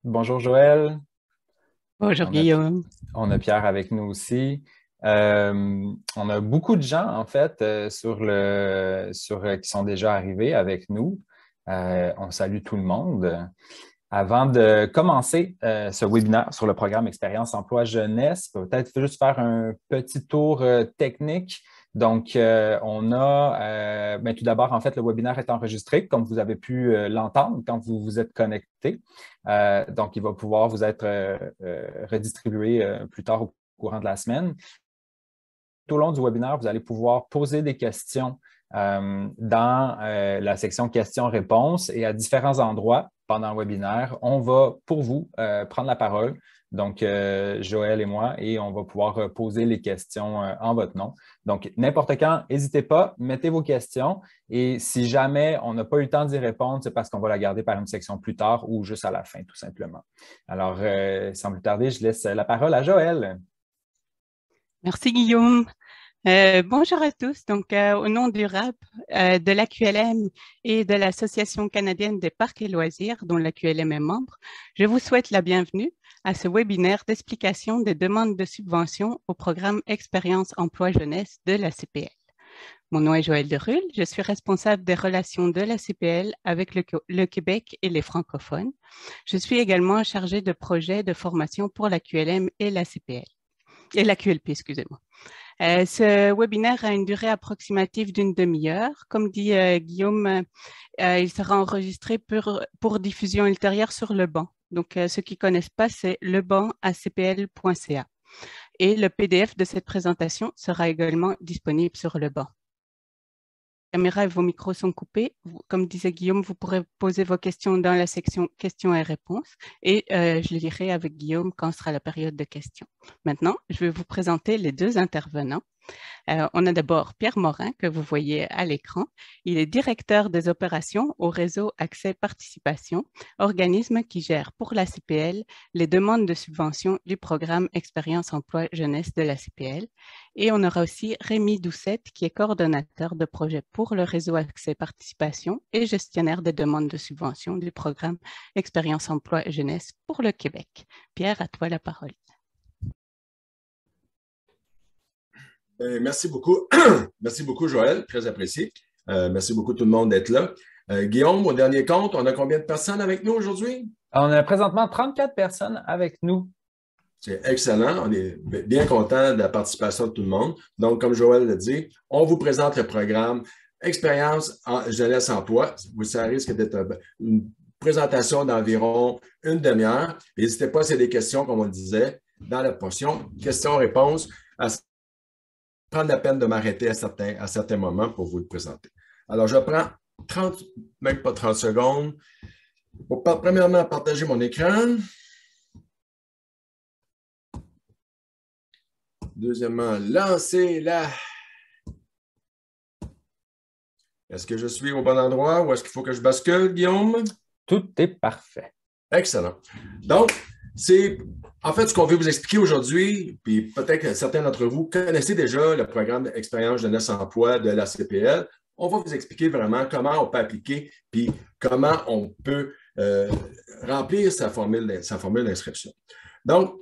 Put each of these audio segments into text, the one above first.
Bonjour Joël, Bonjour on a, Guillaume. on a Pierre avec nous aussi. On a beaucoup de gens en fait qui sont déjà arrivés avec nous. On salue tout le monde. Avant de commencer ce webinaire sur le programme Expérience Emploi Jeunesse, peut-être juste faire un petit tour technique. Donc, tout d'abord, en fait, le webinaire est enregistré, comme vous avez pu l'entendre quand vous vous êtes connecté. Donc, il va pouvoir vous être redistribué plus tard au courant de la semaine. Tout au long du webinaire, vous allez pouvoir poser des questions dans la section questions-réponses et à différents endroits pendant le webinaire, on va pour vous prendre la parole, donc Joël et moi, et on va pouvoir poser les questions en votre nom. Donc, n'importe quand, n'hésitez pas, mettez vos questions et si jamais on n'a pas eu le temps d'y répondre, c'est parce qu'on va la garder par une section plus tard ou juste à la fin, tout simplement. Alors, sans plus tarder, je laisse la parole à Joël. Merci Guillaume. Bonjour à tous. Au nom du RAP, de l'AQLM et de l'Association canadienne des parcs et loisirs, dont l'AQLM est membre, je vous souhaite la bienvenue à ce webinaire d'explication des demandes de subvention au programme Expérience Emploi Jeunesse de la CPL. Mon nom est Joël Derulle. Je suis responsable des relations de la CPL avec le Québec et les francophones. Je suis également chargée de projets de formation pour l'AQLM et la CPL. Et la QLP, excusez-moi. Ce webinaire a une durée approximative d'une demi-heure. Comme dit Guillaume, il sera enregistré pour diffusion ultérieure sur le banc. Donc, ceux qui ne connaissent pas, c'est lebanc.acpl.ca. Et le PDF de cette présentation sera également disponible sur le banc. La caméra et vos micros sont coupés. Comme disait Guillaume, vous pourrez poser vos questions dans la section questions et réponses et je les lirai avec Guillaume quand sera la période de questions. Maintenant, je vais vous présenter les deux intervenants. On a d'abord Pierre Morin, que vous voyez à l'écran. Il est directeur des opérations au réseau Accès Participation, organisme qui gère pour la CPL les demandes de subvention du programme Expérience Emploi Jeunesse de la CPL. Et on aura aussi Rémi Doucette, qui est coordonnateur de projet pour le réseau Accès Participation et gestionnaire des demandes de subvention du programme Expérience Emploi Jeunesse pour le Québec. Pierre, à toi la parole. Merci beaucoup. Merci beaucoup, Joël. Très apprécié. Merci beaucoup tout le monde d'être là. Guillaume, au dernier compte, on a combien de personnes avec nous aujourd'hui? On a présentement 34 personnes avec nous. C'est excellent. On est bien content de la participation de tout le monde. Donc, comme Joël l'a dit, on vous présente le programme Expérience en jeunesse emploi. Ça risque d'être une présentation d'environ une demi-heure. N'hésitez pas, c'est des questions, comme on le disait, dans la portion questions-réponses, à prendre la peine de m'arrêter à certains moments pour vous le présenter. Alors, je prends 30, même pas 30 secondes, pour premièrement partager mon écran. Deuxièmement, lancer la... Est-ce que je suis au bon endroit ou est-ce qu'il faut que je bascule, Guillaume? Tout est parfait. Excellent. Donc, c'est en fait ce qu'on veut vous expliquer aujourd'hui, puis peut-être que certains d'entre vous connaissez déjà le programme d'expérience jeunesse emploi de la CPL. On va vous expliquer vraiment comment on peut appliquer, puis comment on peut remplir sa formule d'inscription. Donc,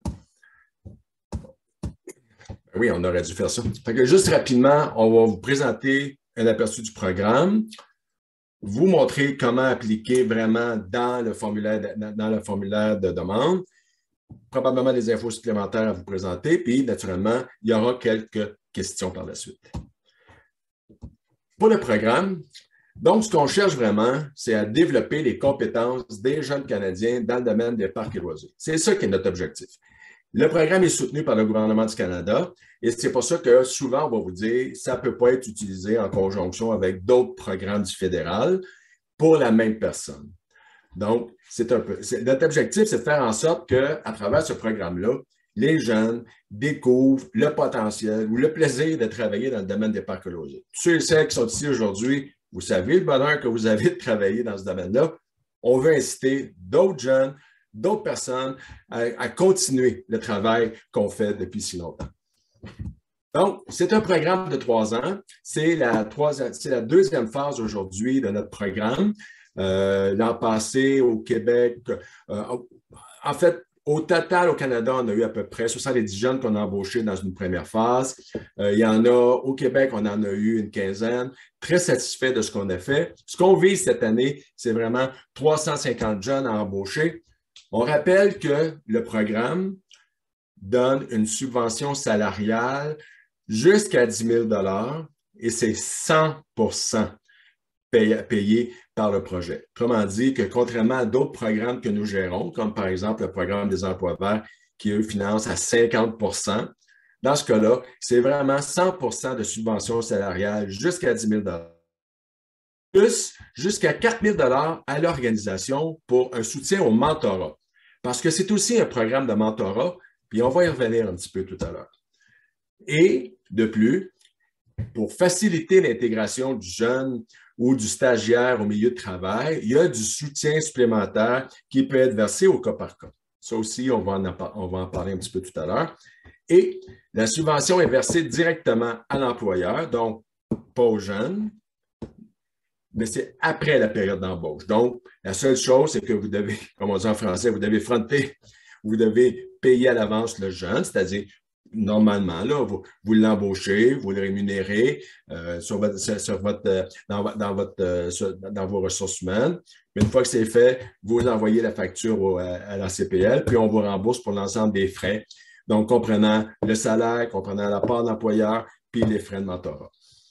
oui, on aurait dû faire ça. Fait que juste rapidement, on va vous présenter un aperçu du programme, vous montrer comment appliquer vraiment dans le formulaire de demande, probablement des infos supplémentaires à vous présenter, puis naturellement, il y aura quelques questions par la suite. Pour le programme, donc ce qu'on cherche vraiment, c'est à développer les compétences des jeunes Canadiens dans le domaine des parcs et loisirs. C'est ça qui est notre objectif. Le programme est soutenu par le gouvernement du Canada et c'est pour ça que souvent, on va vous dire que ça ne peut pas être utilisé en conjonction avec d'autres programmes du fédéral pour la même personne. Donc, notre objectif, c'est de faire en sorte qu'à travers ce programme-là, les jeunes découvrent le potentiel ou le plaisir de travailler dans le domaine des parcs et loisirs. Ceux et celles qui sont ici aujourd'hui, vous savez le bonheur que vous avez de travailler dans ce domaine-là. On veut inciter d'autres jeunes, d'autres personnes à continuer le travail qu'on fait depuis si longtemps. Donc, c'est un programme de 3 ans. C'est la deuxième phase aujourd'hui de notre programme. L'an passé, au Québec, en fait, au total, au Canada, on a eu à peu près 70 jeunes qu'on a embauchés dans une première phase. Il y en a au Québec, on en a eu une quinzaine. Très satisfait de ce qu'on a fait. Ce qu'on vise cette année, c'est vraiment 350 jeunes à embaucher. On rappelle que le programme donne une subvention salariale jusqu'à 10 000 et c'est 100% payé par le projet. Autrement dit, que contrairement à d'autres programmes que nous gérons, comme par exemple le programme des emplois verts, qui eux financent à 50%, dans ce cas-là, c'est vraiment 100% de subvention salariale jusqu'à 10 000 plus jusqu'à 4 000 à l'organisation pour un soutien au mentorat. Parce que c'est aussi un programme de mentorat, puis on va y revenir un petit peu tout à l'heure. Et de plus, pour faciliter l'intégration du jeune ou du stagiaire au milieu de travail, il y a du soutien supplémentaire qui peut être versé au cas par cas. Ça aussi, on va en parler un petit peu tout à l'heure. Et la subvention est versée directement à l'employeur, donc pas aux jeunes, mais c'est après la période d'embauche. Donc, la seule chose, c'est que vous devez, comme on dit en français, vous devez fronter, vous devez payer à l'avance le jeune, c'est-à-dire normalement, là, vous l'embauchez, vous le rémunérez dans vos ressources humaines. Mais une fois que c'est fait, vous envoyez la facture à la CPL, puis on vous rembourse pour l'ensemble des frais. Donc, comprenant le salaire, comprenant la part d'employeur, puis les frais de mentorat.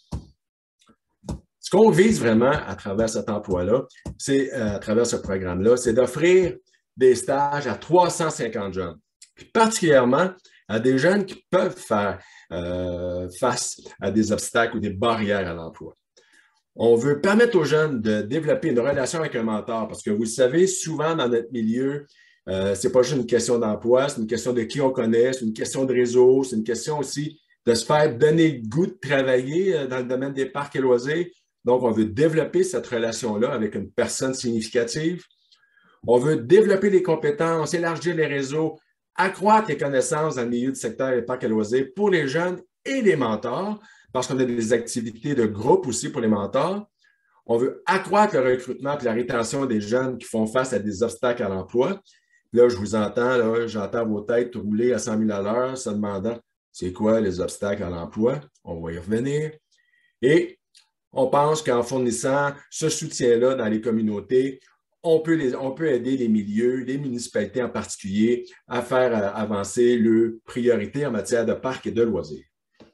Ce qu'on vise vraiment à travers cet emploi-là, à travers ce programme-là, c'est d'offrir des stages à 350 jeunes, puis particulièrement à des jeunes qui peuvent faire face à des obstacles ou des barrières à l'emploi. On veut permettre aux jeunes de développer une relation avec un mentor parce que vous le savez, souvent dans notre milieu, ce n'est pas juste une question d'emploi, c'est une question de qui on connaît, c'est une question de réseau, c'est une question aussi de se faire donner le goût de travailler dans le domaine des parcs et loisirs. Donc, on veut développer cette relation-là avec une personne significative. On veut développer les compétences, élargir les réseaux, accroître les connaissances dans le milieu du secteur des parcs et loisirs pour les jeunes et les mentors, parce qu'on a des activités de groupe aussi pour les mentors. On veut accroître le recrutement et la rétention des jeunes qui font face à des obstacles à l'emploi. Là, je vous entends, là, j'entends vos têtes rouler à 100 000 à l'heure, se demandant c'est quoi les obstacles à l'emploi. On va y revenir. Et on pense qu'en fournissant ce soutien-là dans les communautés, on peut aider les milieux, les municipalités en particulier, à faire avancer leurs priorités en matière de parcs et de loisirs.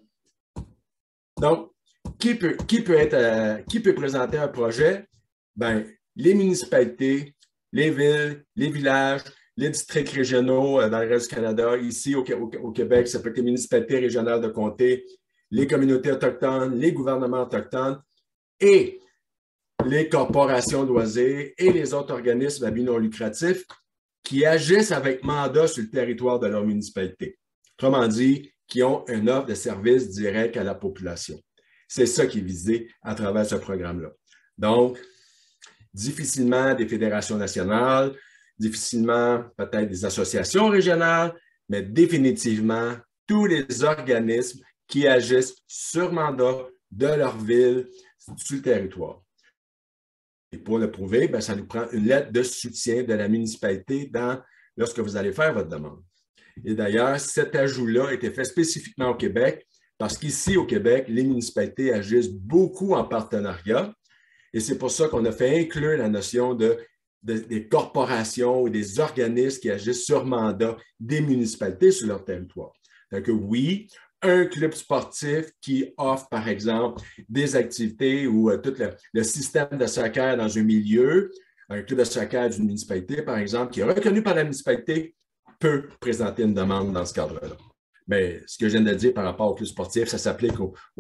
Donc, qui peut présenter un projet? Bien, les municipalités, les villes, les villages, les districts régionaux dans le reste du Canada. Ici, au Québec, ça peut être les municipalités régionales de comté, les communautés autochtones, les gouvernements autochtones et les corporations de loisirs et les autres organismes à but non lucratif qui agissent avec mandat sur le territoire de leur municipalité. Autrement dit, qui ont une offre de services directs à la population. C'est ça qui est visé à travers ce programme-là. Donc, difficilement des fédérations nationales, difficilement peut-être des associations régionales, mais définitivement tous les organismes qui agissent sur mandat de leur ville sur le territoire. Et pour le prouver, bien, ça nous prend une lettre de soutien de la municipalité lorsque vous allez faire votre demande. Et d'ailleurs, cet ajout-là a été fait spécifiquement au Québec parce qu'ici, au Québec, les municipalités agissent beaucoup en partenariat. Et c'est pour ça qu'on a fait inclure la notion des corporations ou des organismes qui agissent sur mandat des municipalités sur leur territoire. Donc oui, un club sportif qui offre, par exemple, des activités ou tout le système de soccer dans un milieu, un club de soccer d'une municipalité, par exemple, qui est reconnu par la municipalité, peut présenter une demande dans ce cadre-là. Mais ce que je viens de dire par rapport au club sportif, ça s'applique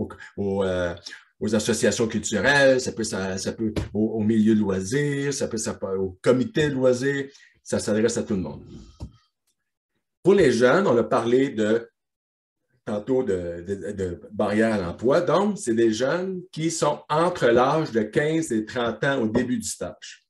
aux associations culturelles, ça peut au milieu de loisirs, ça peut au comité de loisirs, ça s'adresse à tout le monde. Pour les jeunes, on a parlé tantôt de barrières à l'emploi. Donc, c'est des jeunes qui sont entre l'âge de 15 et 30 ans au début du stage.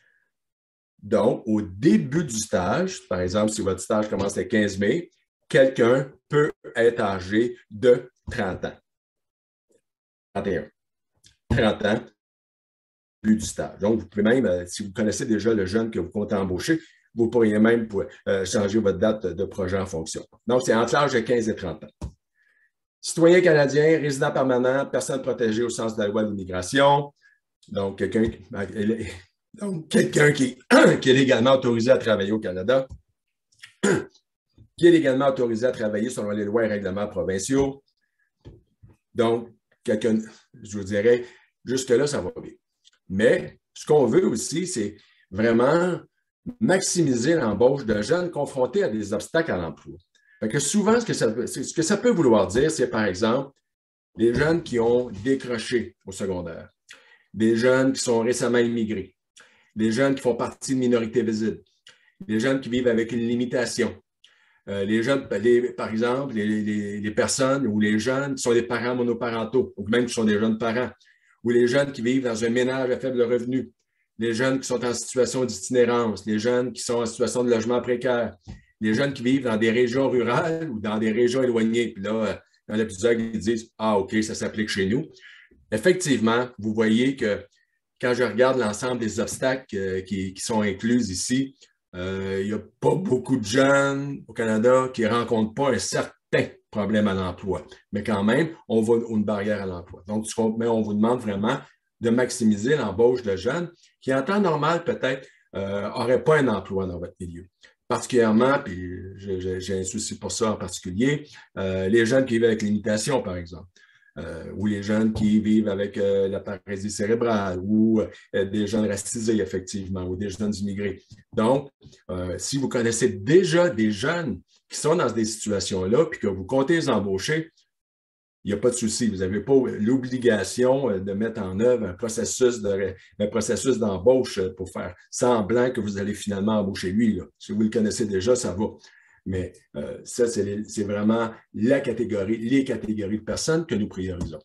Donc, au début du stage, par exemple, si votre stage commence le 15 mai, quelqu'un peut être âgé de 30 ans. 31. 30 ans. du stage. Donc, vous pouvez même, si vous connaissez déjà le jeune que vous comptez embaucher, vous pourriez même changer votre date de projet en fonction. Donc, c'est entre l'âge de 15 et 30 ans. Citoyen canadien, résident permanent, personne protégée au sens de la loi de l'immigration. Donc, quelqu'un qui est légalement autorisé à travailler au Canada, qui est légalement autorisé à travailler selon les lois et règlements provinciaux. Donc, quelqu'un, je vous dirais, jusque-là, ça va bien. Mais ce qu'on veut aussi, c'est vraiment maximiser l'embauche de jeunes confrontés à des obstacles à l'emploi. Fait que souvent, ce que ça peut vouloir dire, c'est par exemple les jeunes qui ont décroché au secondaire, des jeunes qui sont récemment immigrés, des jeunes qui font partie de minorités visibles, des jeunes qui vivent avec une limitation, les jeunes, par exemple, les personnes ou les jeunes qui sont des parents monoparentaux ou même qui sont des jeunes parents, ou les jeunes qui vivent dans un ménage à faible revenu, les jeunes qui sont en situation d'itinérance, les jeunes qui sont en situation de logement précaire, les jeunes qui vivent dans des régions rurales ou dans des régions éloignées. Puis là, dans l'épisode, ils disent « Ah, OK, ça s'applique chez nous ». Effectivement, vous voyez que quand je regarde l'ensemble des obstacles qui sont inclus ici, il n'y a pas beaucoup de jeunes au Canada qui ne rencontrent pas un certain problème à l'emploi. Mais quand même, on voit une barrière à l'emploi. Donc, on vous demande vraiment de maximiser l'embauche de jeunes qui, en temps normal, peut-être, n'auraient pas un emploi dans votre milieu. Particulièrement, puis j'ai un souci pour ça en particulier, les jeunes qui vivent avec l'imitation, par exemple. Ou les jeunes qui vivent avec la paralysie cérébrale, ou des jeunes racisés, effectivement, ou des jeunes immigrés. Donc, si vous connaissez déjà des jeunes qui sont dans des situations-là, puis que vous comptez les embaucher, il n'y a pas de souci. Vous n'avez pas l'obligation de mettre en œuvre un processus d'embauche pour faire semblant que vous allez finalement embaucher lui. Là. Si vous le connaissez déjà, ça va. Mais ça, c'est vraiment les catégories de personnes que nous priorisons.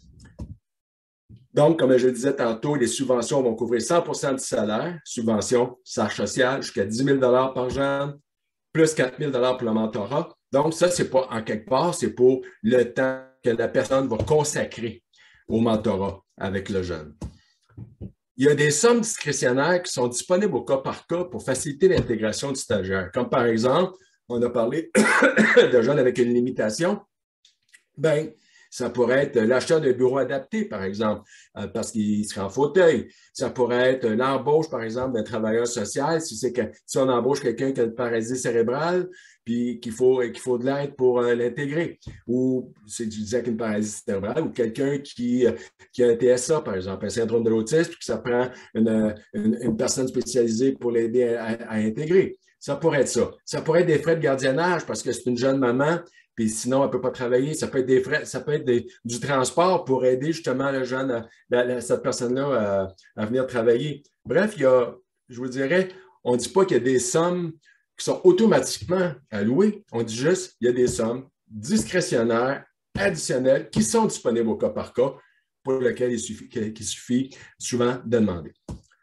Donc, comme je le disais tantôt, les subventions vont couvrir 100% du salaire, subvention, charge sociale, jusqu'à 10 000 par jeune, plus 4 000 pour le mentorat. Donc, ça, ce n'est pas en quelque part, c'est pour le temps que la personne va consacrer au mentorat avec le jeune. Il y a des sommes discrétionnaires qui sont disponibles au cas par cas pour faciliter l'intégration du stagiaire. Comme par exemple, on a parlé de jeunes avec une limitation. Bien, ça pourrait être l'achat d'un bureau adapté, par exemple, parce qu'il serait en fauteuil. Ça pourrait être l'embauche, par exemple, d'un travailleur social, si on embauche quelqu'un qui a une paralysie cérébrale, puis qu'il faut de l'aide pour l'intégrer. Ou, c'est du disais qu'une paralysie cérébrale, ou quelqu'un qui a un TSA, par exemple, un syndrome de l'autisme, puis que ça prend une personne spécialisée pour l'aider à intégrer. Ça pourrait être ça. Ça pourrait être des frais de gardiennage parce que c'est une jeune maman, puis sinon, elle ne peut pas travailler. Ça peut être des frais, ça peut être du transport pour aider justement le jeune, cette personne-là à venir travailler. Bref, je vous dirais, on ne dit pas qu'il y a des sommes qui sont automatiquement allouées. On dit juste qu'il y a des sommes discrétionnaires, additionnelles, qui sont disponibles au cas par cas, pour lesquelles il suffit souvent de demander.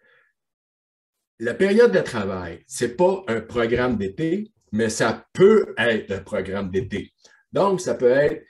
La période de travail, ce n'est pas un programme d'été, mais ça peut être un programme d'été. Donc, ça peut être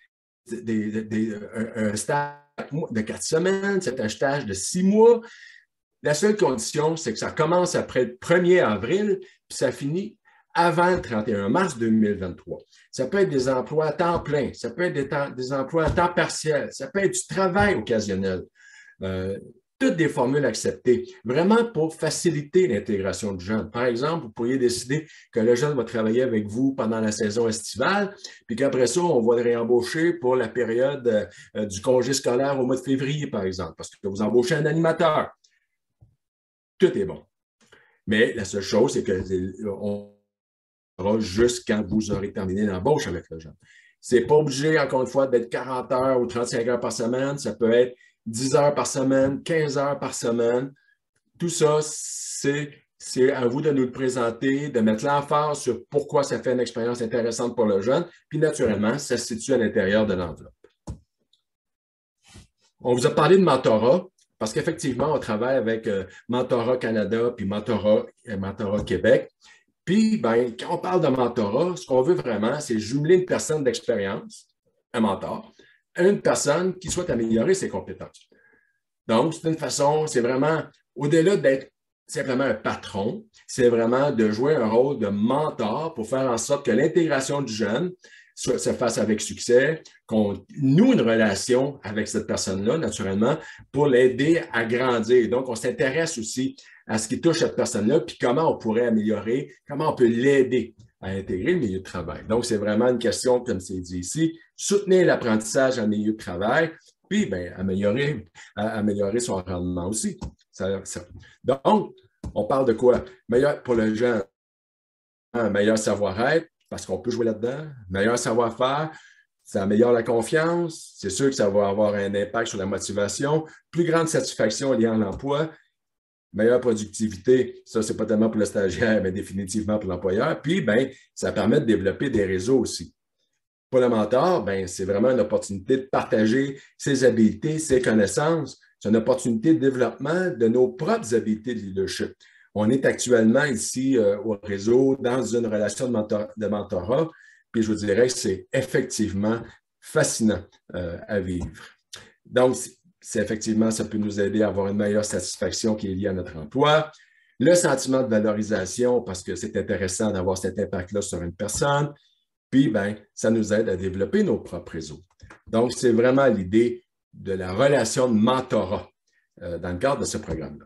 un stage de 4 semaines, c'est un stage de 6 mois. La seule condition, c'est que ça commence après le 1er avril, puis ça finit avant le 31 mars 2023. Ça peut être des emplois à temps plein, ça peut être des emplois à temps partiel, ça peut être du travail occasionnel. Toutes des formules acceptées, vraiment pour faciliter l'intégration du jeune. Par exemple, vous pourriez décider que le jeune va travailler avec vous pendant la saison estivale, puis qu'après ça, on va le réembaucher pour la période du congé scolaire au mois de février, par exemple, parce que vous embauchez un animateur. Tout est bon. Mais la seule chose, c'est qu'on aura juste quand vous aurez terminé l'embauche avec le jeune. Ce n'est pas obligé, encore une fois, d'être 40 heures ou 35 heures par semaine. Ça peut être 10 heures par semaine, 15 heures par semaine. Tout ça, c'est à vous de nous le présenter, de mettre l'emphase sur pourquoi ça fait une expérience intéressante pour le jeune. Puis naturellement, ça se situe à l'intérieur de l'enveloppe. On vous a parlé de mentorat parce qu'effectivement, on travaille avec Mentorat Canada puis Mentorat Québec. Puis, ben, quand on parle de mentorat, ce qu'on veut vraiment, c'est jumeler une personne d'expérience, un mentor, une personne qui souhaite améliorer ses compétences. Donc, c'est une façon, c'est vraiment, au-delà d'être simplement un patron, c'est vraiment de jouer un rôle de mentor pour faire en sorte que l'intégration du jeune se fasse avec succès, qu'on noue une relation avec cette personne-là, naturellement, pour l'aider à grandir. Donc, on s'intéresse aussi à ce qui touche cette personne-là, puis comment on pourrait améliorer, comment on peut l'aider à intégrer le milieu de travail. Donc, c'est vraiment une question, comme c'est dit ici, soutenir l'apprentissage en milieu de travail, puis bien, améliorer son rendement aussi. Donc, on parle de quoi? Meilleur pour le jeune, un meilleur savoir-être, parce qu'on peut jouer là-dedans, meilleur savoir-faire, ça améliore la confiance, c'est sûr que ça va avoir un impact sur la motivation, plus grande satisfaction liée à l'emploi, meilleure productivité, ça, c'est pas tellement pour le stagiaire, mais définitivement pour l'employeur. Puis, bien, ça permet de développer des réseaux aussi. Pour le mentor, bien, c'est vraiment une opportunité de partager ses habiletés, ses connaissances. C'est une opportunité de développement de nos propres habiletés de leadership. On est actuellement ici au réseau dans une relation de mentorat, puis je vous dirais que c'est effectivement fascinant à vivre. Donc, effectivement, ça peut nous aider à avoir une meilleure satisfaction qui est liée à notre emploi. Le sentiment de valorisation, parce que c'est intéressant d'avoir cet impact-là sur une personne. Puis, bien, ça nous aide à développer nos propres réseaux. Donc, c'est vraiment l'idée de la relation de mentorat dans le cadre de ce programme-là.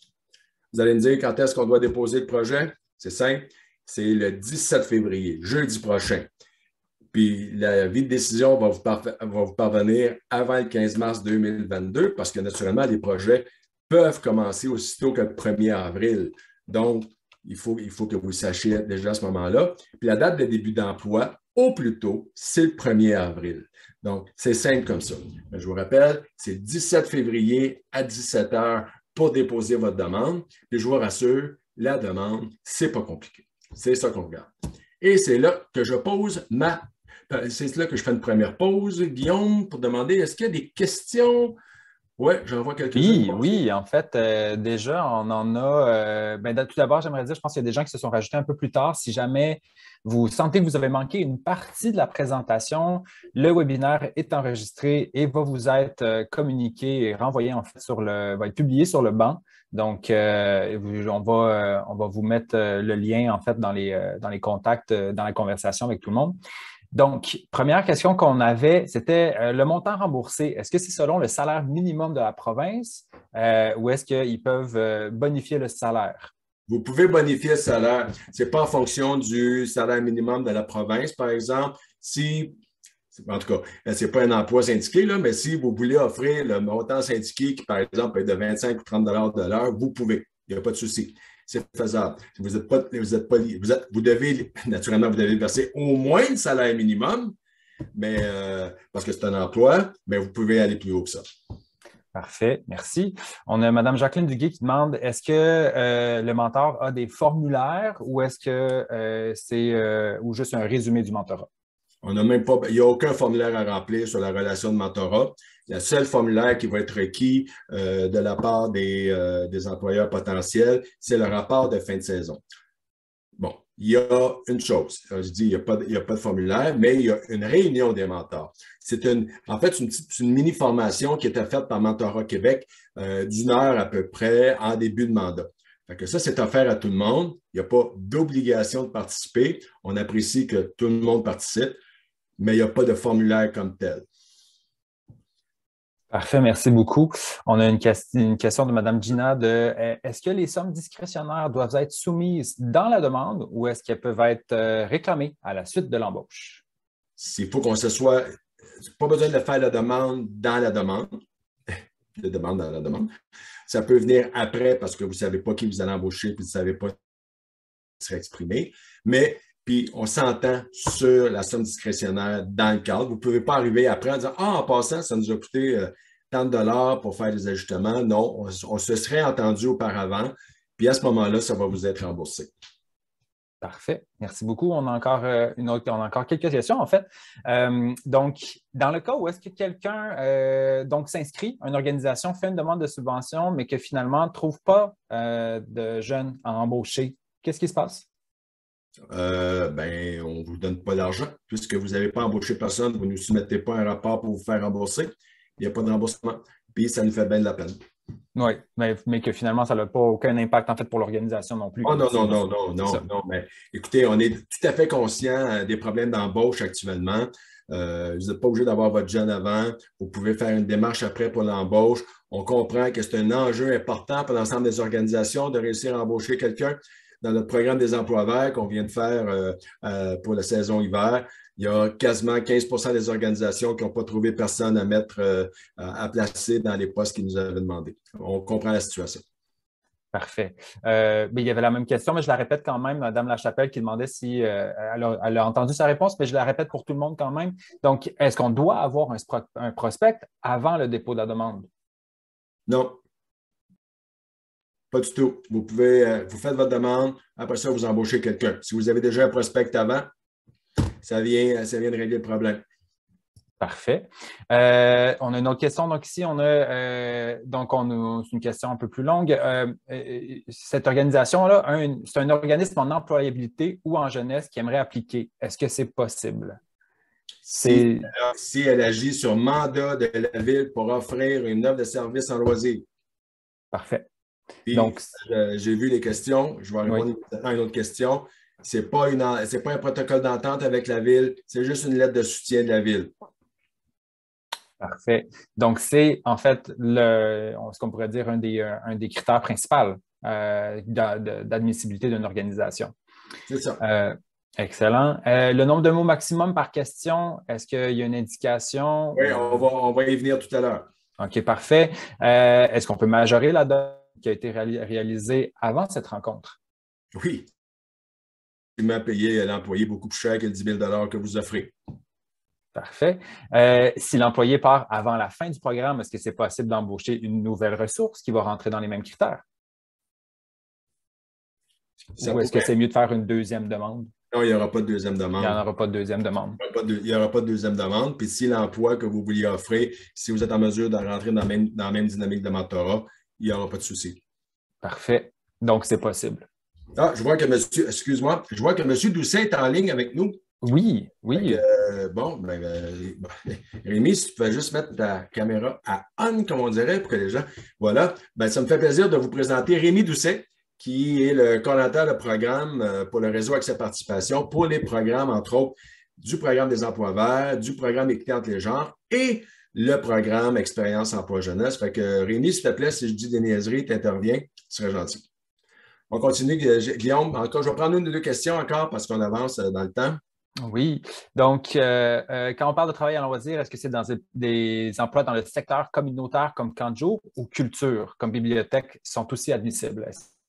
Vous allez me dire quand est-ce qu'on doit déposer le projet? C'est simple, c'est le 17 février, jeudi prochain. Puis la vie de décision va vous parvenir avant le 15 mars 2022 parce que naturellement, les projets peuvent commencer aussitôt que le 1er avril. Donc, il faut que vous le sachiez déjà à ce moment-là. Puis la date de début d'emploi, au plus tôt, c'est le 1er avril. Donc, c'est simple comme ça. Je vous rappelle, c'est 17 février à 17 h pour déposer votre demande. Puis je vous rassure, la demande, c'est pas compliqué. C'est ça qu'on regarde. Et c'est là que je pose c'est là que je fais une première pause, Guillaume, pour demander est-ce qu'il y a des questions? Oui, j'en vois quelques-unes. Oui, en fait, déjà, on en a. Tout d'abord, j'aimerais dire, je pense qu'il y a des gens qui se sont rajoutés un peu plus tard. Si jamais vous sentez que vous avez manqué une partie de la présentation, le webinaire est enregistré et va vous être communiqué et renvoyé en fait va être publié sur le banc. Donc, on va vous mettre le lien en fait dans les contacts, dans la conversation avec tout le monde. Donc, première question qu'on avait, c'était le montant remboursé. Est-ce que c'est selon le salaire minimum de la province ou est-ce qu'ils peuvent bonifier le salaire? Vous pouvez bonifier le salaire. Ce n'est pas en fonction du salaire minimum de la province, par exemple. En tout cas, ce n'est pas un emploi syndiqué, là, mais si vous voulez offrir le montant syndiqué qui, par exemple, peut être de 25 ou 30 de l'heure, vous pouvez. Il n'y a pas de souci. C'est faisable. Naturellement, vous devez verser au moins le salaire minimum, mais, parce que c'est un emploi, mais vous pouvez aller plus haut que ça. Parfait, merci. On a Mme Jacqueline Duguay qui demande est-ce que le mentor a des formulaires ou est-ce que c'est ou juste un résumé du mentorat? On n'a même pas, il n'y a aucun formulaire à remplir sur la relation de mentorat. Le seul formulaire qui va être requis de la part des employeurs potentiels, c'est le rapport de fin de saison. Bon, il y a une chose. Je dis, il n'y a pas de formulaire, mais il y a une réunion des mentors. En fait, c'est une mini-formation qui était faite par Mentorat Québec d'1 heure à peu près en début de mandat. Fait que ça, c'est offert à tout le monde. Il n'y a pas d'obligation de participer. On apprécie que tout le monde participe, mais il n'y a pas de formulaire comme tel. Parfait, merci beaucoup. On a une question de Mme Gina est-ce que les sommes discrétionnaires doivent être soumises dans la demande ou est-ce qu'elles peuvent être réclamées à la suite de l'embauche? Il faut qu'on se soit. Pas besoin de faire la demande dans la demande. La demande dans la demande. Ça peut venir après parce que vous ne savez pas qui vous allez embaucher et vous ne savez pas qui sera exprimé. Mais puis on s'entend sur la somme discrétionnaire dans le cadre. Vous ne pouvez pas arriver après en disant « Ah, en passant, ça nous a coûté tant de dollars pour faire des ajustements. » Non, on se serait entendu auparavant. Puis à ce moment-là, ça va vous être remboursé. Parfait. Merci beaucoup. On a encore quelques questions, en fait. Donc, dans le cas où est-ce que quelqu'un s'inscrit, une organisation fait une demande de subvention, mais que finalement ne trouve pas de jeunes à embaucher, qu'est-ce qui se passe? On ne vous donne pas l'argent. Puisque vous n'avez pas embauché personne, vous ne nous soumettez pas un rapport pour vous faire rembourser. Il n'y a pas de remboursement. Puis ça nous fait bien de la peine. Oui, mais que finalement, ça n'a pas aucun impact en fait pour l'organisation non plus. Oh non, non, non, non, non, non. Mais écoutez, on est tout à fait conscient des problèmes d'embauche actuellement. Vous n'êtes pas obligé d'avoir votre jeune avant. Vous pouvez faire une démarche après pour l'embauche. On comprend que c'est un enjeu important pour l'ensemble des organisations de réussir à embaucher quelqu'un. Dans notre programme des emplois verts qu'on vient de faire pour la saison hiver, il y a quasiment 15 des organisations qui n'ont pas trouvé personne à mettre, à placer dans les postes qu'ils nous avaient demandé. On comprend la situation. Parfait. Mais il y avait la même question, mais je la répète quand même, Mme Lachapelle qui demandait si elle a entendu sa réponse, mais je la répète pour tout le monde quand même. Donc, est-ce qu'on doit avoir un prospect avant le dépôt de la demande? Non, pas du tout. Vous pouvez, vous faites votre demande, après ça, vous embauchez quelqu'un. Si vous avez déjà un prospect avant, ça vient de régler le problème. Parfait. On a une autre question. Donc, ici, on a c'est une question un peu plus longue. Cette organisation-là, c'est un organisme en employabilité ou en jeunesse qui aimerait appliquer. Est-ce que c'est possible? Si elle agit sur mandat de la Ville pour offrir une offre de service en loisir. Parfait. Puis, donc, j'ai vu les questions. Je vais répondre à une autre question. Ce n'est pas un protocole d'entente avec la Ville, c'est juste une lettre de soutien de la Ville. Parfait. Donc, c'est en fait ce qu'on pourrait dire un des critères principaux d'admissibilité d'une organisation. C'est ça. Excellent. Le nombre de mots maximum par question, est-ce qu'il y a une indication? Oui, on va y venir tout à l'heure. OK, parfait. Est-ce qu'on peut majorer la date qui a été réalisée avant cette rencontre? Oui. Il m'a payé l'employé beaucoup plus cher que le 10 000 que vous offrez. Parfait. Si l'employé part avant la fin du programme, est-ce que c'est possible d'embaucher une nouvelle ressource qui va rentrer dans les mêmes critères? Ou est-ce que c'est mieux de faire une deuxième demande? Non, il n'y aura pas de deuxième demande. Il n'y en aura pas de deuxième demande. Il n'y aura pas de deuxième demande. Puis si l'emploi que vous vouliez offrir, si vous êtes en mesure de rentrer dans la même dynamique de mentorat, il n'y aura pas de souci. Parfait. Donc, c'est possible. Ah, je vois que M. Doucet est en ligne avec nous. Oui, oui. Rémi, si tu pouvais juste mettre ta caméra à on, comme on dirait, pour que les gens. Voilà. Ça me fait plaisir de vous présenter Rémi Doucet, qui est le coordonnateur de programme pour le réseau Accès Participation, pour les programmes, entre autres, du programme des emplois verts, du programme Équité entre les genres et le programme Expérience Emploi Jeunesse. Fait que Rémi, s'il te plaît, si je dis des niaiseries, tu interviens, tu serais gentil. On continue, Guillaume. Encore, je vais prendre une ou deux questions encore parce qu'on avance dans le temps. Oui. Donc, quand on parle de travail en loisir, est-ce que c'est dans des emplois dans le secteur communautaire comme camp de jour ou culture, comme bibliothèque, sont aussi admissibles?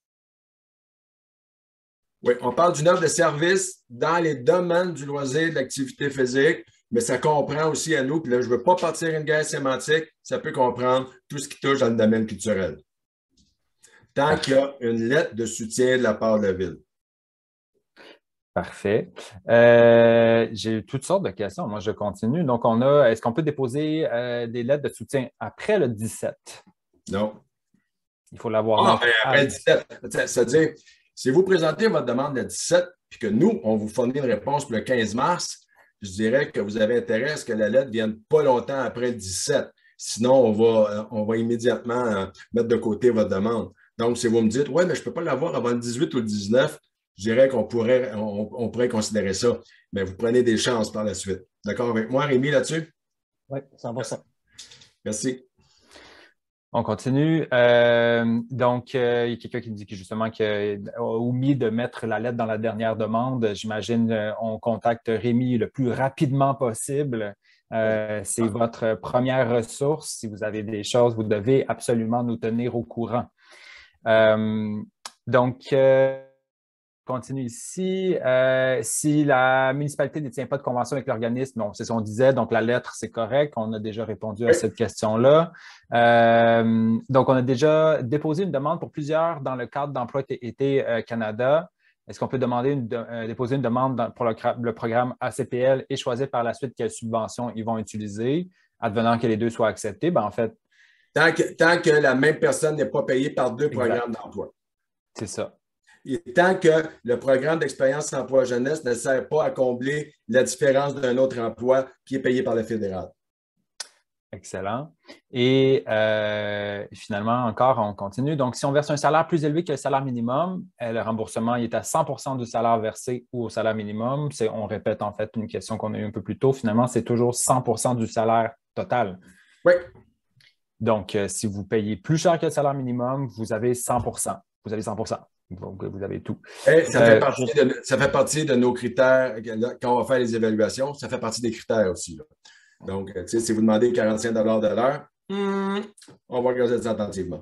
Oui, on parle d'une offre de service dans les domaines du loisir, de l'activité physique, mais ça comprend aussi à nous, puis là, je ne veux pas partir une guerre sémantique, ça peut comprendre tout ce qui touche dans le domaine culturel. Tant qu'il y a une lettre de soutien de la part de la Ville. Parfait. J'ai toutes sortes de questions. Moi, je continue. Donc, est-ce qu'on peut déposer des lettres de soutien après le 17? Non. Il faut l'avoir. Après le 17. C'est-à-dire, si vous présentez votre demande le 17, puis que nous, on vous fournit une réponse pour le 15 mars, je dirais que vous avez intérêt à ce que la lettre vienne pas longtemps après le 17. Sinon, on va immédiatement mettre de côté votre demande. Donc, si vous me dites, oui, mais je ne peux pas l'avoir avant le 18 ou le 19, je dirais qu'on pourrait considérer ça. Mais vous prenez des chances par la suite. D'accord avec moi, Rémi, là-dessus? Oui, 100%. Merci. On continue. Donc, il y a quelqu'un qui dit justement qu'il a omis de mettre la lettre dans la dernière demande. J'imagine on contacte Rémi le plus rapidement possible. C'est votre première ressource. Si vous avez des choses, vous devez absolument nous tenir au courant. Donc, continue ici. Si la municipalité ne détient pas de convention avec l'organisme, bon, c'est ce qu'on disait, donc la lettre, c'est correct. On a déjà répondu à cette question-là. Donc, on a déjà déposé une demande pour plusieurs dans le cadre d'Emploi Été Canada. Est-ce qu'on peut déposer une demande pour le programme ACPL et choisir par la suite quelle subvention ils vont utiliser, advenant que les deux soient acceptés? Ben, en fait, tant que la même personne n'est pas payée par deux programmes d'emploi. C'est ça. Et tant que le programme d'expérience emploi jeunesse ne sert pas à combler la différence d'un autre emploi qui est payé par le fédéral. Excellent. Et finalement, encore, on continue. Donc, si on verse un salaire plus élevé que le salaire minimum, le remboursement il est à 100 du salaire versé ou au salaire minimum. On répète en fait une question qu'on a eue un peu plus tôt. Finalement, c'est toujours 100 du salaire total. Oui. Donc, si vous payez plus cher que le salaire minimum, vous avez 100 Vous avez 100 Donc, vous avez tout. Et ça fait partie de nos critères. Quand on va faire les évaluations, ça fait partie des critères aussi, là. Donc, si vous demandez 45 de l'heure, on va regarder ça attentivement.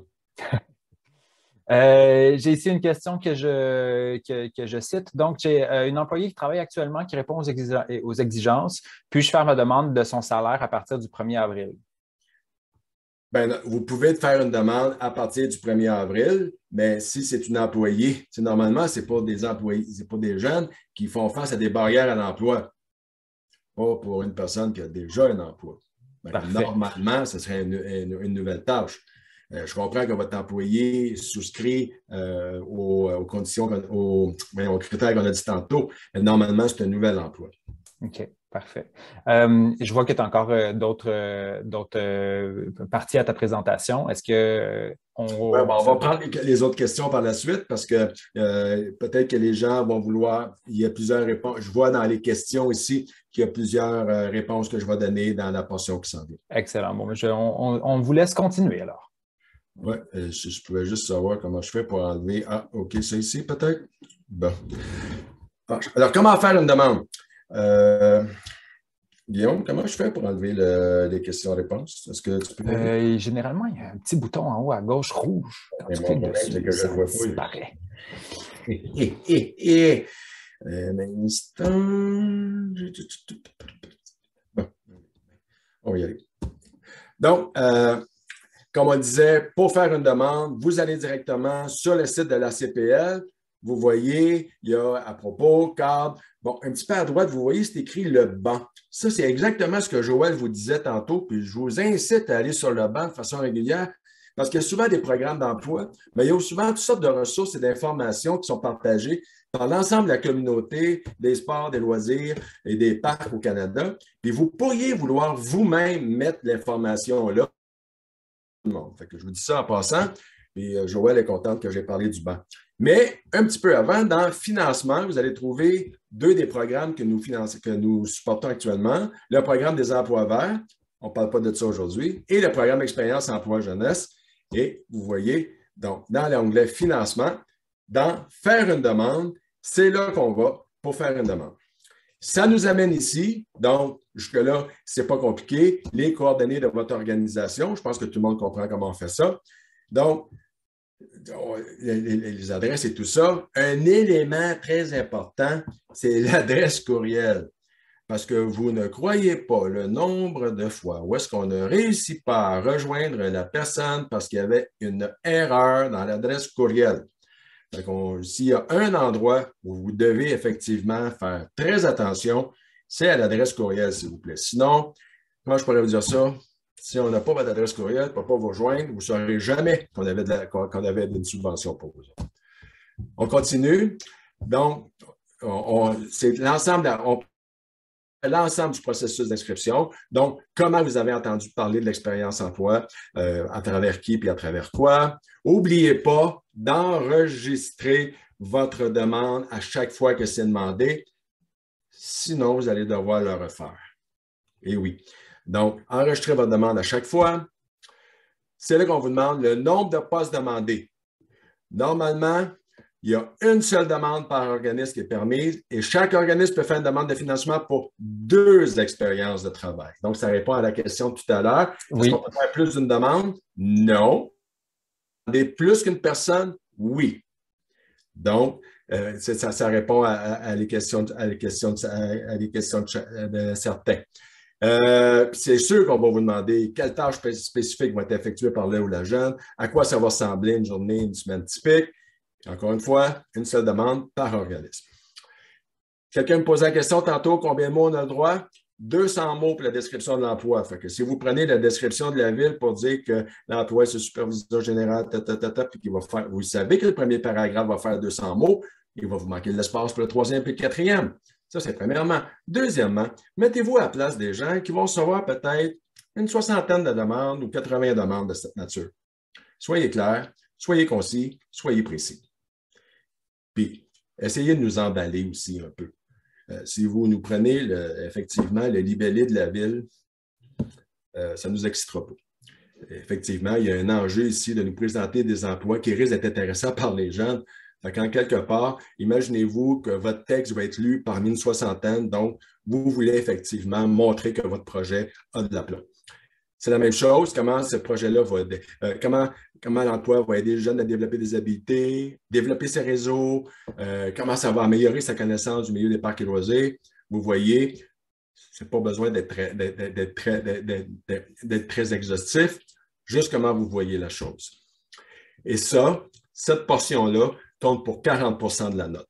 J'ai ici une question que je cite. Donc, j'ai une employée qui travaille actuellement qui répond aux exigences. Puis-je faire ma demande de son salaire à partir du 1er avril? Bien, vous pouvez faire une demande à partir du 1er avril, mais si c'est une employée, normalement, ce n'est pas des employés, c'est pas des jeunes qui font face à des barrières à l'emploi. Pas pour une personne qui a déjà un emploi. Normalement, ce serait une nouvelle tâche. Je comprends que votre employé souscrit aux conditions, aux critères qu'on a dit tantôt, mais normalement, c'est un nouvel emploi. OK, parfait. Je vois que tu as encore d'autres parties à ta présentation. Est-ce que on va prendre les autres questions par la suite parce que peut-être que les gens vont vouloir, il y a plusieurs réponses. Je vois dans les questions ici qu'il y a plusieurs réponses que je vais donner dans la portion qui s'en vient. Excellent. Bon, on vous laisse continuer alors. Oui, je pouvais juste savoir comment je fais pour enlever. Ah, OK, ça ici peut-être? Bon. Alors, comment faire une demande? Guillaume, comment je fais pour enlever les questions-réponses? Est-ce que tu peux généralement, il y a un petit bouton en haut à gauche rouge. Quand tu cliques dessus, ça disparaît. Un instant. Bon. On va y aller. Donc, comme on disait, pour faire une demande, vous allez directement sur le site de la CPL. Vous voyez, il y a à propos, cadre. Bon, un petit peu à droite, vous voyez, c'est écrit le banc. Ça, c'est exactement ce que Joël vous disait tantôt, puis je vous incite à aller sur le banc de façon régulière, parce qu'il y a souvent des programmes d'emploi, mais il y a souvent toutes sortes de ressources et d'informations qui sont partagées par l'ensemble de la communauté des sports, des loisirs et des parcs au Canada. Puis vous pourriez vouloir vous-même mettre l'information là. Fait que je vous dis ça en passant, et Joël est contente que j'ai parlé du banc. Mais un petit peu avant, dans financement, vous allez trouver deux des programmes que nous supportons actuellement. Le programme des emplois verts, on ne parle pas de ça aujourd'hui, et le programme Expérience Emploi Jeunesse. Et vous voyez, donc, dans l'onglet Financement, dans Faire une demande, c'est là qu'on va pour faire une demande. Ça nous amène ici, donc jusque-là, ce n'est pas compliqué, les coordonnées de votre organisation. Je pense que tout le monde comprend comment on fait ça. Donc, les adresses et tout ça. Un élément très important, c'est l'adresse courriel. Parce que vous ne croyez pas le nombre de fois où est-ce qu'on ne réussit pas à rejoindre la personne parce qu'il y avait une erreur dans l'adresse courriel. S'il y a un endroit où vous devez effectivement faire très attention, c'est à l'adresse courriel, s'il vous plaît. Sinon, comment je pourrais vous dire ça? Si on n'a pas votre adresse courriel, on ne peut pas vous rejoindre, vous ne saurez jamais qu'on avait une subvention pour vous. On continue. Donc, c'est l'ensemble du processus d'inscription. Donc, comment vous avez entendu parler de l'expérience emploi, à travers qui puis à travers quoi. N'oubliez pas d'enregistrer votre demande à chaque fois que c'est demandé. Sinon, vous allez devoir le refaire. Et oui. Donc, enregistrez votre demande à chaque fois. C'est là qu'on vous demande le nombre de postes demandés. Normalement, il y a une seule demande par organisme qui est permise et chaque organisme peut faire une demande de financement pour 2 expériences de travail. Donc, ça répond à la question de tout à l'heure. Oui. Est-ce qu'on peut faire plus d'une demande? Non. Plus qu'une personne? Oui. Donc, ça répond à les questions de certains. C'est sûr qu'on va vous demander quelles tâches spécifiques vont être effectuées par le ou la jeune, à quoi ça va ressembler une journée, une semaine typique. Encore une fois, une seule demande par organisme. Quelqu'un me posait la question tantôt, combien de mots on a le droit? 200 mots pour la description de l'emploi. Fait que si vous prenez la description de la ville pour dire que l'emploi, c'est le superviseur général, puis qu'il va faire, vous savez que le premier paragraphe va faire 200 mots, il va vous manquer de l'espace pour le 3e et le 4e. Ça, c'est premièrement. Deuxièmement, mettez-vous à la place des gens qui vont recevoir peut-être une soixantaine de demandes ou 80 demandes de cette nature. Soyez clairs, soyez concis, soyez précis. Puis, essayez de nous emballer aussi un peu. Si vous nous prenez effectivement le libellé de la ville, ça ne nous excitera pas. Effectivement, il y a un enjeu ici de nous présenter des emplois qui risquent d'être intéressants par les jeunes. En quelque part, imaginez-vous que votre texte va être lu parmi une soixantaine, donc vous voulez effectivement montrer que votre projet a de l'aplomb. C'est la même chose, comment ce projet-là va aider, comment l'emploi va aider les jeunes à développer des habiletés, développer ses réseaux, comment ça va améliorer sa connaissance du milieu des parcs et loisirs. Vous voyez, c'est pas besoin d'être très exhaustif, juste comment vous voyez la chose. Et ça, cette portion-là compte pour 40 % de la note.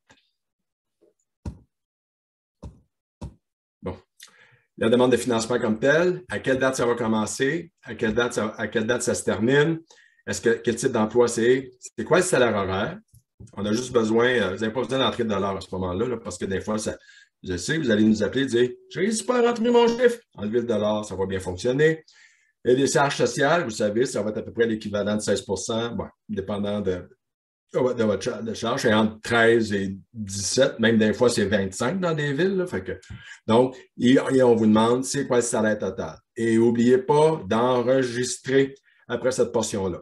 Bon. La demande de financement comme telle, à quelle date ça va commencer, à quelle date ça se termine, quel type d'emploi c'est quoi le salaire horaire? On a juste besoin, vous n'avez pas besoin d'entrer de dollars à ce moment-là, là, parce que des fois, je sais, vous allez nous appeler et dire « Je ne réussis pas à rentrer mon chiffre. » Enlevez le dollar, ça va bien fonctionner. Et les charges sociales, vous savez, ça va être à peu près l'équivalent de 16 % bon, dépendant de votre charge. C'est entre 13 et 17, même des fois, c'est 25 dans des villes. Là, donc, on vous demande c'est quoi le salaire total. Et n'oubliez pas d'enregistrer après cette portion-là.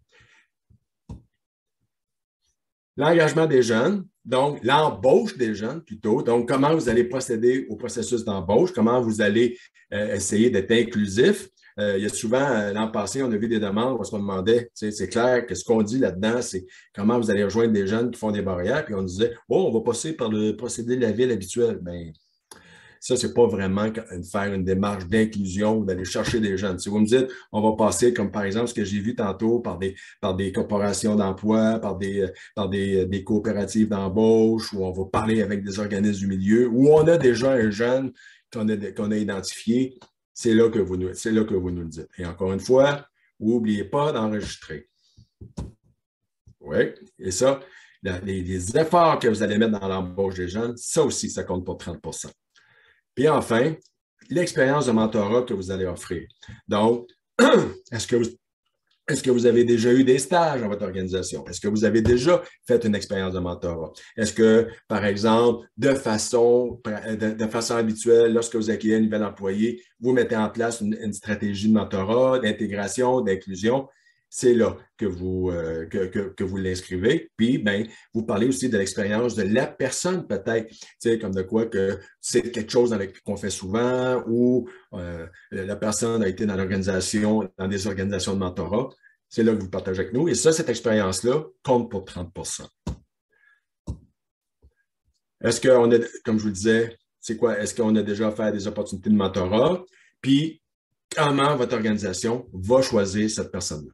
L'engagement des jeunes, donc l'embauche des jeunes plutôt. Donc, comment vous allez procéder au processus d'embauche, comment vous allez essayer d'être inclusif. Il y a souvent, l'an passé, on a vu des demandes, on se demandait, c'est clair, qu'est-ce qu'on dit là-dedans, c'est comment vous allez rejoindre des jeunes qui font des barrières, puis on disait, oh, on va passer par le procédé de la ville habituel. Bien, ça, c'est pas vraiment faire une démarche d'inclusion ou d'aller chercher des jeunes. Si vous me dites, on va passer, comme par exemple ce que j'ai vu tantôt, par des corporations d'emploi, par des coopératives d'embauche, où on va parler avec des organismes du milieu, où on a déjà un jeune qu'on a identifié, c'est là que vous nous le dites. Et encore une fois, n'oubliez pas d'enregistrer. Oui, et ça, les efforts que vous allez mettre dans l'embauche des jeunes, ça aussi, ça compte pour 30 %. Puis enfin, l'expérience de mentorat que vous allez offrir. Donc, est-ce que vous avez déjà eu des stages dans votre organisation? Est-ce que vous avez déjà fait une expérience de mentorat? Est-ce que, par exemple, de façon habituelle, lorsque vous accueillez un nouvel employé, vous mettez en place une stratégie de mentorat, d'intégration, d'inclusion? C'est là que vous l'inscrivez. Puis, ben, vous parlez aussi de l'expérience de la personne, peut-être, comme de quoi que c'est quelque chose qu'on fait souvent ou la personne a été dans des organisations de mentorat. C'est là que vous partagez avec nous. Et ça, cette expérience-là compte pour 30 %. Est-ce qu'on a, comme je vous le disais, c'est quoi? Est-ce qu'on a déjà fait des opportunités de mentorat? Puis, comment votre organisation va choisir cette personne-là?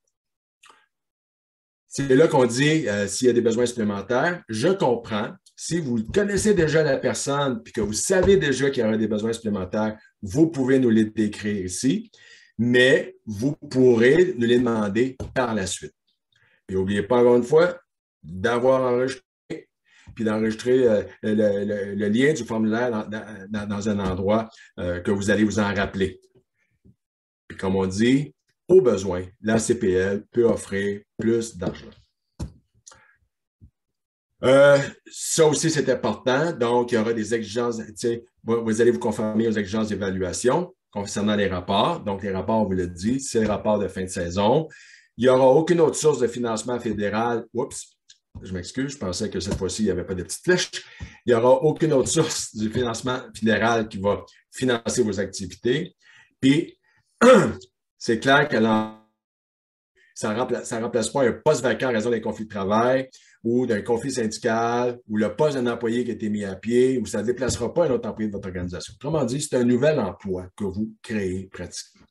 C'est là qu'on dit s'il y a des besoins supplémentaires. Je comprends. Si vous connaissez déjà la personne et que vous savez déjà qu'il y aura des besoins supplémentaires, vous pouvez nous les décrire ici, mais vous pourrez nous les demander par la suite. Et n'oubliez pas, encore une fois, d'avoir enregistré, puis d'enregistrer le lien du formulaire dans un endroit que vous allez vous en rappeler. Puis comme on dit, au besoin, la CPL peut offrir plus d'argent. Ça aussi, c'est important. Donc, il y aura des exigences, vous allez vous conformer aux exigences d'évaluation concernant les rapports. Donc, les rapports, on vous le dit, c'est les rapports de fin de saison. Il n'y aura aucune autre source de financement fédéral. Oups, je m'excuse, je pensais que cette fois-ci, il n'y avait pas de petites flèches. Il n'y aura aucune autre source du financement fédéral qui va financer vos activités. Puis, c'est clair que ça ne remplace pas un poste vacant en raison d'un conflit de travail ou d'un conflit syndical ou le poste d'un employé qui a été mis à pied ou ça ne déplacera pas un autre employé de votre organisation. Autrement dit, c'est un nouvel emploi que vous créez pratiquement.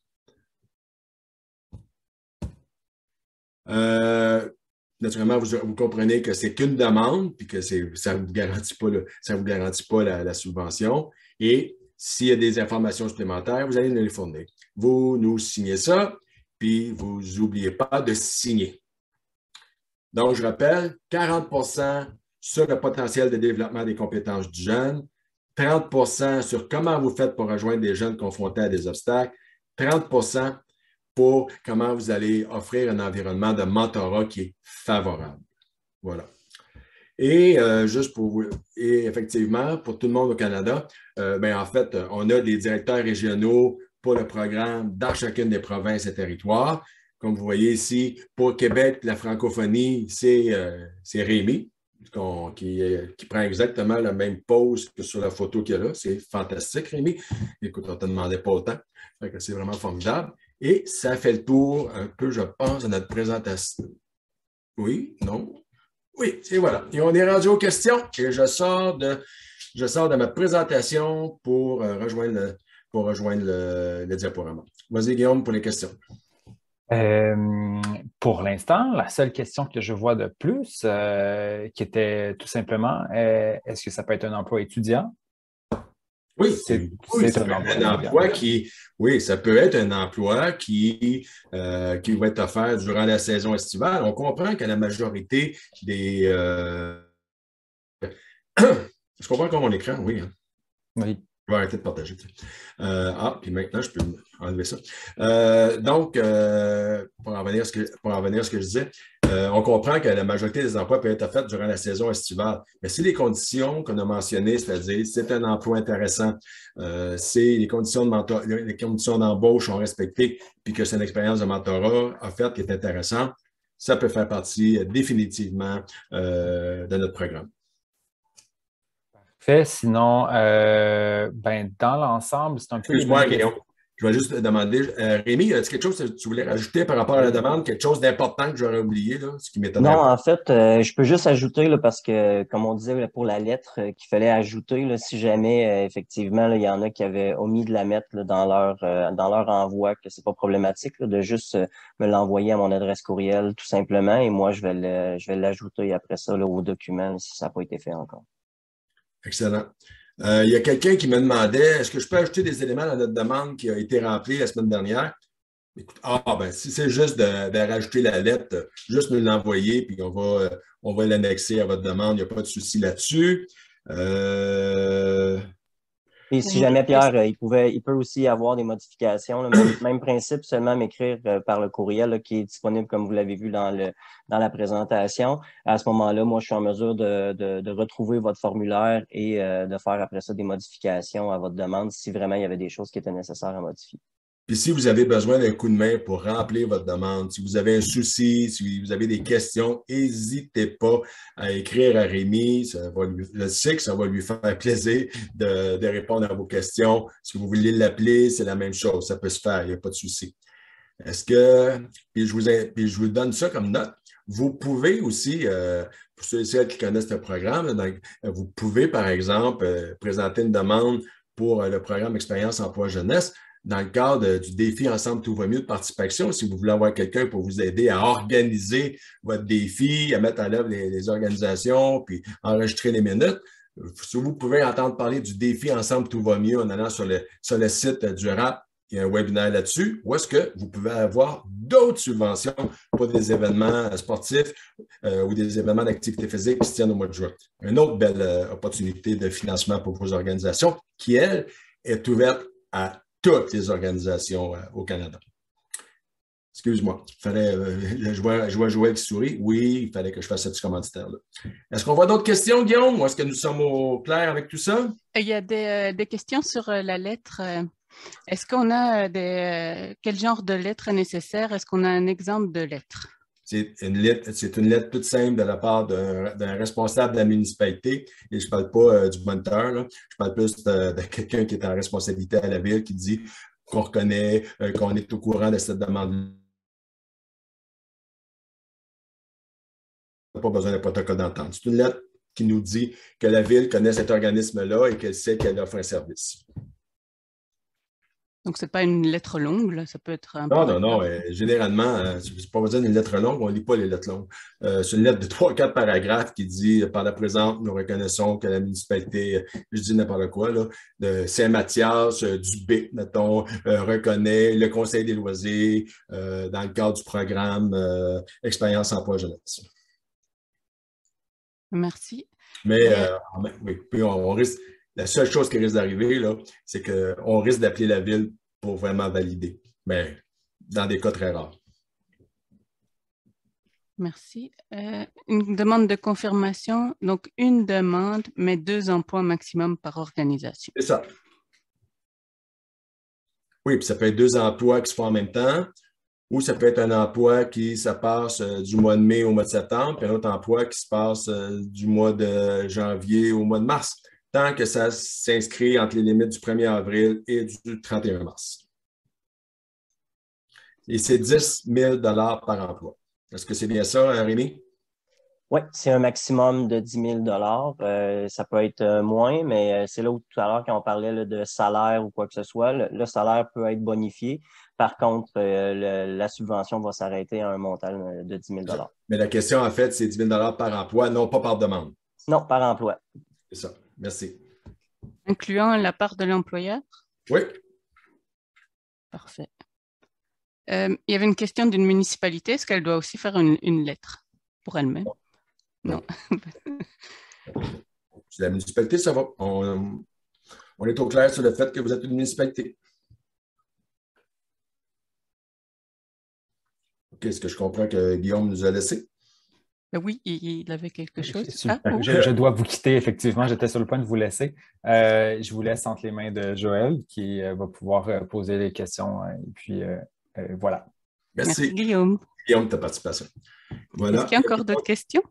Naturellement, vous comprenez que c'est qu'une demande et que ça ne vous garantit pas la subvention. Et s'il y a des informations supplémentaires, vous allez nous les fournir. Vous nous signez ça, puis vous n'oubliez pas de signer. Donc, je rappelle, 40 % sur le potentiel de développement des compétences du jeune, 30 % sur comment vous faites pour rejoindre des jeunes confrontés à des obstacles, 30 pour comment vous allez offrir un environnement de mentorat qui est favorable. Voilà. Et et effectivement, pour tout le monde au Canada, en fait, on a des directeurs régionaux pour le programme dans chacune des provinces et territoires. Comme vous voyez ici, pour Québec, la francophonie, c'est Rémi, qui prend exactement la même pose que sur la photo qu'il y a là. C'est fantastique, Rémi. Écoute, on ne te demandait pas autant. C'est vraiment formidable. Et ça fait le tour un peu, je pense, de notre présentation. Oui, non? Oui, et voilà. Et on est rendu aux questions. Et je sors de ma présentation pour rejoindre le diaporama. Vas-y, Guillaume, pour les questions. Pour l'instant, la seule question que je vois de plus, qui était tout simplement, est-ce que ça peut être un emploi étudiant? Oui, c'est un emploi oui, ça peut être un emploi qui va être offert durant la saison estivale. On comprend que la majorité des... Je comprends comme mon écran, oui. Hein. Oui. Je vais arrêter de partager. Puis maintenant, je peux enlever ça. Donc, pour en venir à ce que je disais, on comprend que la majorité des emplois peuvent être faits durant la saison estivale. Mais si les conditions qu'on a mentionnées, c'est-à-dire c'est un emploi intéressant, c'est les conditions d'embauche sont respectées, puis que c'est une expérience de mentorat offerte qui est intéressante, ça peut faire partie définitivement de notre programme. Fait, sinon, dans l'ensemble, c'est un peu... Excuse-moi, Guillaume. Je vais juste demander, Rémi, as-tu quelque chose que tu voulais rajouter par rapport à la demande, quelque chose d'important que j'aurais oublié, là, ce qui m'étonnerait? Non, en fait, je peux juste ajouter, là, parce que, comme on disait pour la lettre qu'il fallait ajouter, là, si jamais, effectivement, là, il y en a qui avaient omis de la mettre là, dans leur envoi, que c'est pas problématique, là, de juste me l'envoyer à mon adresse courriel, tout simplement, et moi, je vais l'ajouter après ça là, au document, là, si ça n'a pas été fait encore. Excellent. Il y a quelqu'un qui me demandait, est-ce que je peux ajouter des éléments dans notre demande qui a été remplie la semaine dernière? Écoute, si c'est juste de rajouter la lettre, juste nous l'envoyer, puis on va l'annexer à votre demande. Il n'y a pas de souci là-dessus. Et si jamais, Pierre, il peut aussi y avoir des modifications, là, même principe, seulement m'écrire par le courriel là, qui est disponible, comme vous l'avez vu dans la présentation. À ce moment-là, moi, je suis en mesure de retrouver votre formulaire et de faire après ça des modifications à votre demande si vraiment il y avait des choses qui étaient nécessaires à modifier. Puis si vous avez besoin d'un coup de main pour remplir votre demande, si vous avez un souci, si vous avez des questions, n'hésitez pas à écrire à Rémi. Je sais que ça va lui faire plaisir de répondre à vos questions. Si vous voulez l'appeler, c'est la même chose. Ça peut se faire, il n'y a pas de souci. Puis je vous donne ça comme note. Vous pouvez aussi, pour ceux et celles qui connaissent le programme, vous pouvez, par exemple, présenter une demande pour le programme Expérience Emploi Jeunesse dans le cadre du défi Ensemble tout va mieux de participation. Si vous voulez avoir quelqu'un pour vous aider à organiser votre défi, à mettre en œuvre les organisations, puis enregistrer les minutes, si vous pouvez entendre parler du défi Ensemble tout va mieux en allant sur le site du RAP. Il y a un webinaire là-dessus, où est-ce que vous pouvez avoir d'autres subventions pour des événements sportifs ou des événements d'activité physique qui se tiennent au mois de juin. Une autre belle opportunité de financement pour vos organisations qui, elle, est ouverte à toutes les organisations au Canada. Excuse-moi, je vois Joël qui sourit. Oui, il fallait que je fasse ce petit commentaire-là. Est-ce qu'on voit d'autres questions, Guillaume, ou est-ce que nous sommes au clair avec tout ça? Il y a des questions sur la lettre. Est-ce qu'on a quel genre de lettre est nécessaire? Est-ce qu'on a un exemple de lettre? C'est une lettre toute simple de la part d'un responsable de la municipalité. Et je ne parle pas du moniteur, là. Je parle plus de quelqu'un qui est en responsabilité à la ville qui dit qu'on reconnaît, qu'on est au courant de cette demande. On n'a pas besoin d'un protocole d'entente. C'est une lettre qui nous dit que la ville connaît cet organisme-là et qu'elle sait qu'elle offre un service. Donc, ce n'est pas une lettre longue, là. Ça peut être un peu... Non. Généralement, c'est pas besoin d'une lettre longue, on ne lit pas les lettres longues. C'est une lettre de 3-4 paragraphes qui dit « Par la présente, nous reconnaissons que la municipalité, je dis n'importe quoi, là, de Saint-Mathias, du B, mettons, reconnaît le Conseil des loisirs dans le cadre du programme Expérience Emploi Jeunesse. » Merci. Mais oui, puis on risque... La seule chose qui risque d'arriver, là, c'est qu'on risque d'appeler la ville pour vraiment valider. mais dans des cas très rares. Merci. Une demande de confirmation. Donc, une demande, mais 2 emplois maximum par organisation. C'est ça. Oui, puis ça peut être 2 emplois qui se font en même temps, ou ça peut être un emploi qui se passe du mois de mai au mois de septembre, puis un autre emploi qui se passe du mois de janvier au mois de mars, tant que ça s'inscrit entre les limites du 1er avril et du 31 mars. Et c'est 10 000 $ par emploi. Est-ce que c'est bien ça, Rémi? Oui, c'est un maximum de 10 000 ça peut être moins, mais c'est là où tout à l'heure, quand on parlait là, de salaire ou quoi que ce soit, le salaire peut être bonifié. Par contre, la subvention va s'arrêter à un montant de 10 000 Mais la question, en fait, c'est 10 000 $ par emploi, non pas par demande. Non, par emploi. C'est ça. Merci. Incluant la part de l'employeur? Oui. Parfait. Il y avait une question d'une municipalité. Est-ce qu'elle doit aussi faire une lettre pour elle-même? Non. C'est la municipalité, ça va. On est au clair sur le fait que vous êtes une municipalité. OK, est-ce que je comprends que Guillaume nous a laissé? Oui, il avait quelque chose. Je dois vous quitter, effectivement. J'étais sur le point de vous laisser. Je vous laisse entre les mains de Joël qui va pouvoir poser les questions. Et puis, voilà. Merci, Guillaume. Guillaume, de ta participation. Voilà. Est-ce qu'il y a encore d'autres questions?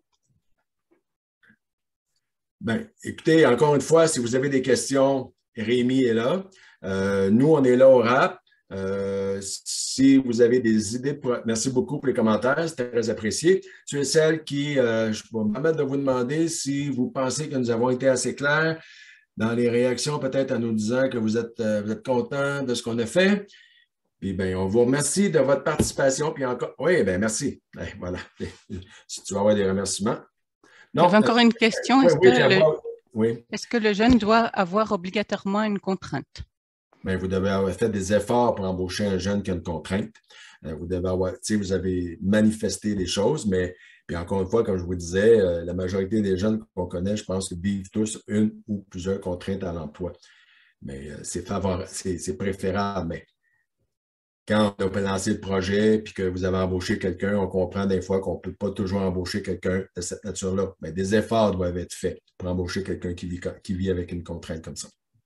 Bien, écoutez, encore une fois, si vous avez des questions, Rémi est là. Nous, on est là au RAP. Si vous avez des idées, merci beaucoup pour les commentaires, c'est très apprécié. Ceux et celles qui, je vais me permettre de vous demander si vous pensez que nous avons été assez clairs dans les réactions, peut-être en nous disant que vous êtes content de ce qu'on a fait. Puis bien, on vous remercie de votre participation. Puis encore, oui, bien, merci. Bien, voilà. Si tu veux avoir des remerciements. Non, j'avais encore une question. Est-ce que le jeune doit avoir obligatoirement une contrainte? Bien, vous devez avoir fait des efforts pour embaucher un jeune qui a une contrainte. Vous devez avoir, vous avez manifesté les choses, mais puis encore une fois, comme je vous disais, la majorité des jeunes qu'on connaît, je pense, vivent tous une ou plusieurs contraintes à l'emploi. Mais c'est préférable. Mais quand on a lancé le projet et que vous avez embauché quelqu'un, on comprend des fois qu'on ne peut pas toujours embaucher quelqu'un de cette nature-là. Mais des efforts doivent être faits pour embaucher quelqu'un qui vit avec une contrainte comme ça.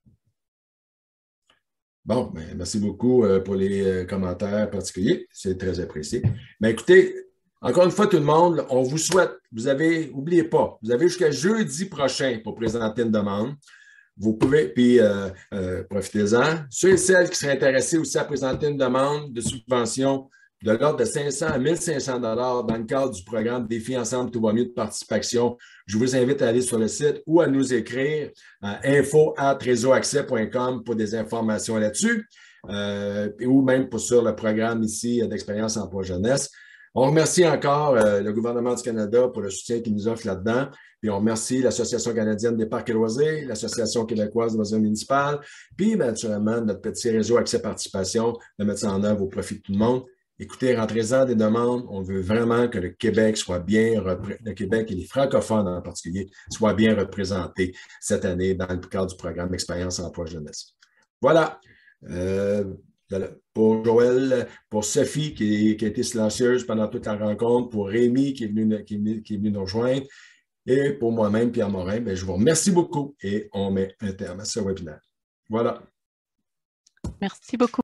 Bon, ben, merci beaucoup pour les commentaires particuliers. C'est très apprécié. Mais écoutez, encore une fois, tout le monde, on vous souhaite, n'oubliez pas, vous avez jusqu'à jeudi prochain pour présenter une demande. Vous pouvez, puis profitez-en. Ceux et celles qui seraient intéressés aussi à présenter une demande de subvention de l'ordre de 500 à 1 500 $ dans le cadre du programme Défi Ensemble Tout va mieux de participation, je vous invite à aller sur le site ou à nous écrire à info@réseauaccès.com pour des informations là-dessus, ou même sur le programme ici d'expérience emploi jeunesse. On remercie encore le gouvernement du Canada pour le soutien qu'il nous offre là-dedans. Puis on remercie l'Association canadienne des parcs et loisirs, l'Association québécoise de loisirs municipales, puis naturellement notre petit réseau Accès Participation de mettre ça en œuvre au profit de tout le monde. Écoutez, rentrez-en des demandes. On veut vraiment que le Québec soit bien représenté, le Québec et les francophones en particulier soient bien représentés cette année dans le cadre du programme Expérience Emploi Jeunesse. Voilà. Pour Joël, pour Sophie qui a été silencieuse pendant toute la rencontre, pour Rémi qui est venu nous rejoindre, et pour moi-même, Pierre Morin, bien, je vous remercie beaucoup et on met un terme à ce webinaire. Voilà. Merci beaucoup.